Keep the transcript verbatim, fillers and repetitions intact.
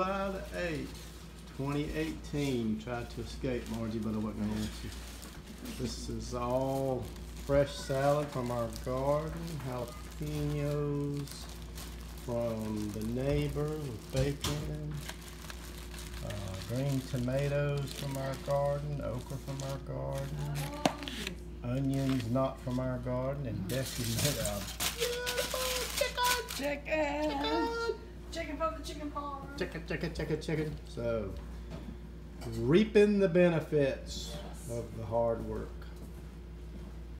July the eighth, twenty eighteen. Tried to escape, Margie, but I wasn't going to let you. This is all fresh salad from our garden. Jalapenos from the neighbor with bacon. Uh, green tomatoes from our garden. Okra from our garden. Onions not from our garden. And Becky made a beautiful chicken. Chicken. Chicken. Chicken from the chicken farm. Chicken, chicken, chicken, chicken. So, reaping the benefits of the hard work.